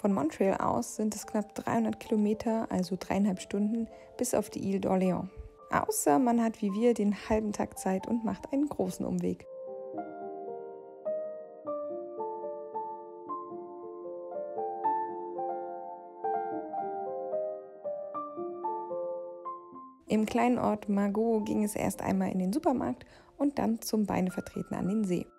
Von Montreal aus sind es knapp 300 Kilometer, also 3,5 Stunden, bis auf die Ile d'Orléans. Außer man hat wie wir den halben Tag Zeit und macht einen großen Umweg. Im kleinen Ort Margaux ging es erst einmal in den Supermarkt und dann zum Beinevertreten an den See.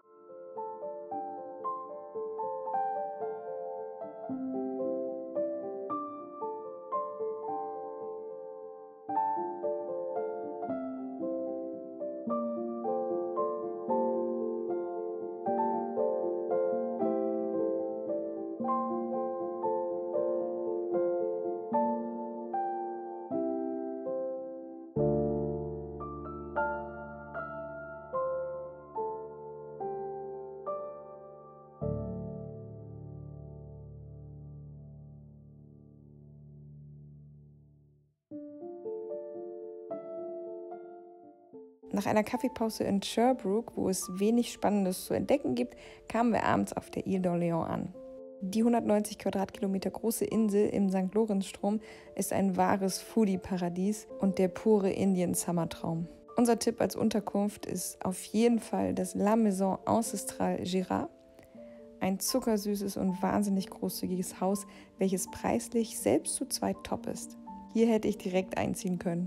Nach einer Kaffeepause in Sherbrooke, wo es wenig Spannendes zu entdecken gibt, kamen wir abends auf der Ile d'Orléans an. Die 190 Quadratkilometer große Insel im St. Lorenzstrom ist ein wahres Foodie-Paradies und der pure Indien-Summertraum. Unser Tipp als Unterkunft ist auf jeden Fall das La Maison Ancestrale Gérard, ein zuckersüßes und wahnsinnig großzügiges Haus, welches preislich selbst zu zweit top ist. Hier hätte ich direkt einziehen können.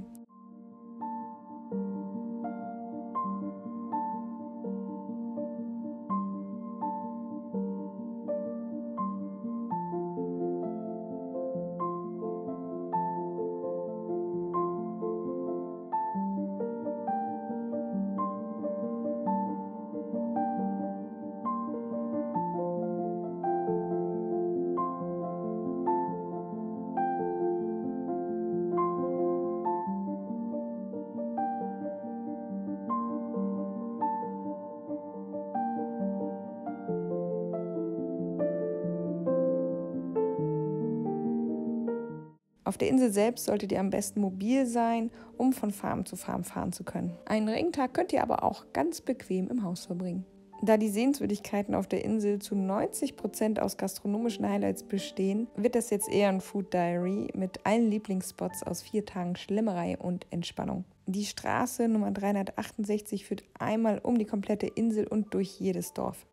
Auf der Insel selbst solltet ihr am besten mobil sein, um von Farm zu Farm fahren zu können. Einen Regentag könnt ihr aber auch ganz bequem im Haus verbringen. Da die Sehenswürdigkeiten auf der Insel zu 90% aus gastronomischen Highlights bestehen, wird das jetzt eher ein Food Diary mit allen Lieblingsspots aus 4 Tagen Schlemmerei und Entspannung. Die Straße Nummer 368 führt einmal um die komplette Insel und durch jedes Dorf.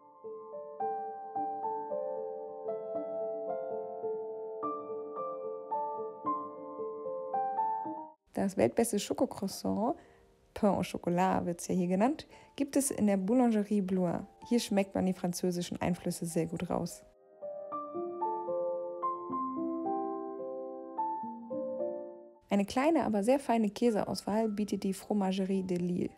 Das weltbeste Schokocroissant, Pain au Chocolat wird es ja hier genannt, gibt es in der Boulangerie Blois. Hier schmeckt man die französischen Einflüsse sehr gut raus. Eine kleine, aber sehr feine Käseauswahl bietet die Fromagerie de Lille.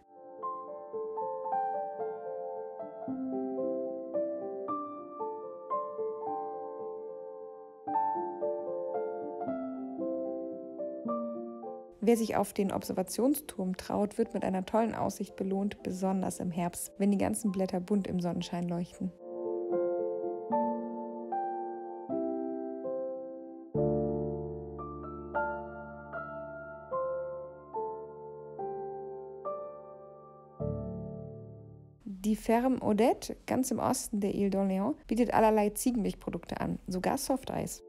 Wer sich auf den Observationsturm traut, wird mit einer tollen Aussicht belohnt, besonders im Herbst, wenn die ganzen Blätter bunt im Sonnenschein leuchten. Die Ferme Odette, ganz im Osten der Ile d'Orléans, bietet allerlei Ziegenmilchprodukte an, sogar Softeis.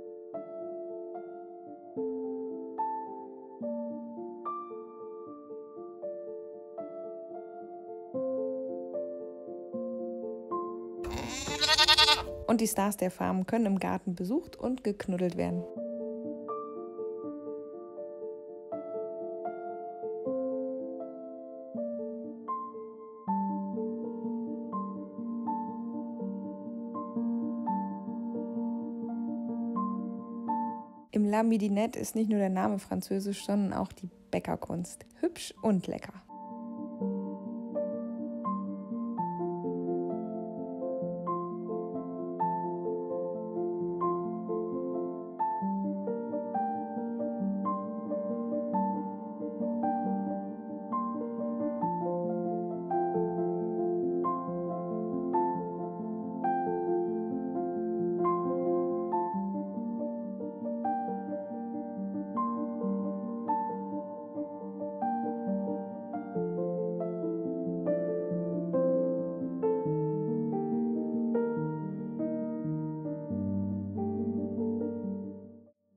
Und die Stars der Farm können im Garten besucht und geknuddelt werden. Im La Midinette ist nicht nur der Name französisch, sondern auch die Bäckerkunst. Hübsch und lecker.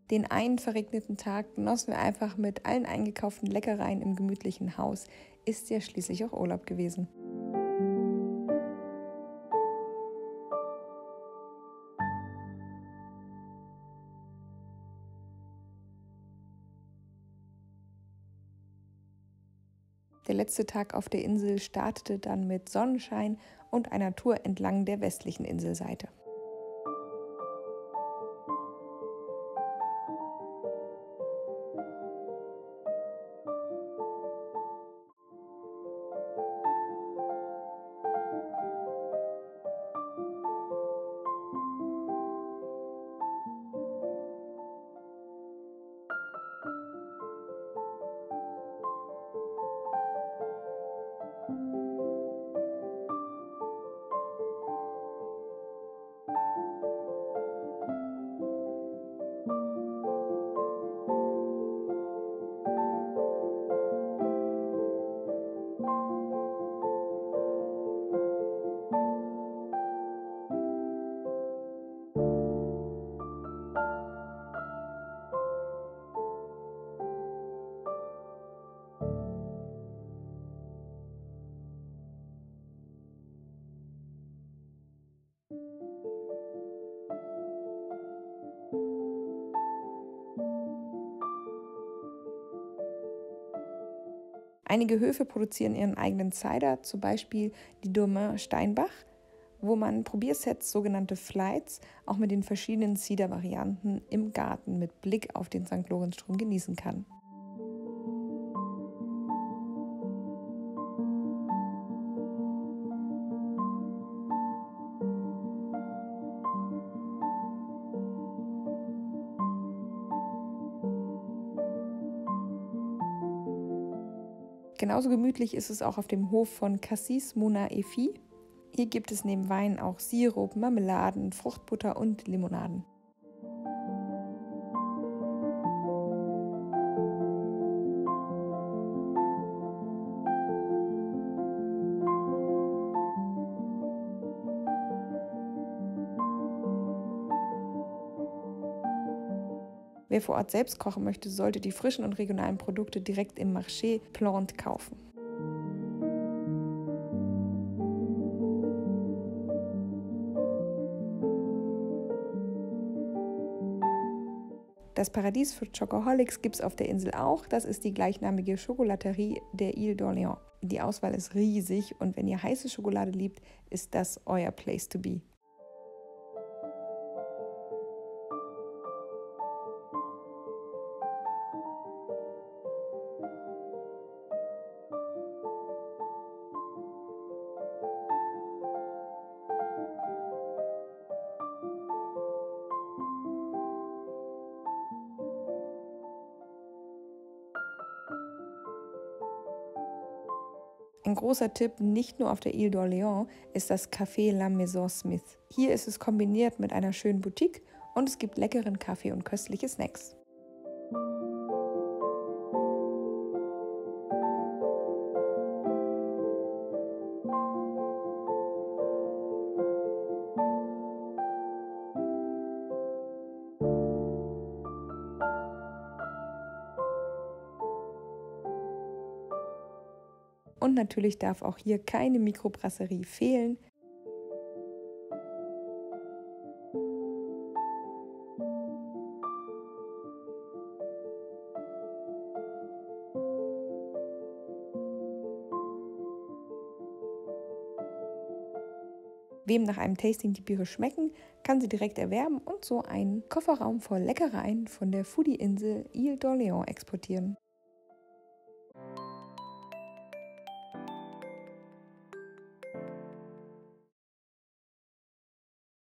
Den einen verregneten Tag genossen wir einfach mit allen eingekauften Leckereien im gemütlichen Haus. Ist ja schließlich auch Urlaub gewesen. Der letzte Tag auf der Insel startete dann mit Sonnenschein und einer Tour entlang der westlichen Inselseite. Einige Höfe produzieren ihren eigenen Cider, zum Beispiel die Domaine Steinbach, wo man Probiersets, sogenannte Flights, auch mit den verschiedenen Cider-Varianten im Garten mit Blick auf den St. Lorenzstrom genießen kann. Genauso gemütlich ist es auch auf dem Hof von Cassis Mona Efi. Hier gibt es neben Wein auch Sirup, Marmeladen, Fruchtbutter und Limonaden. Wer vor Ort selbst kochen möchte, sollte die frischen und regionalen Produkte direkt im Marché Plante kaufen. Das Paradies für Chocoholics gibt es auf der Insel auch. Das ist die gleichnamige Schokolaterie der Ile d'Orléans. Die Auswahl ist riesig und wenn ihr heiße Schokolade liebt, ist das euer Place to be. Ein großer Tipp, nicht nur auf der Ile d'Orléans, ist das Café La Maison Smith. Hier ist es kombiniert mit einer schönen Boutique und es gibt leckeren Kaffee und köstliche Snacks. Und natürlich darf auch hier keine Mikrobrasserie fehlen. Wem nach einem Tasting die Biere schmecken, kann sie direkt erwerben und so einen Kofferraum voll Leckereien von der Foodie-Insel Ile d'Orléans exportieren.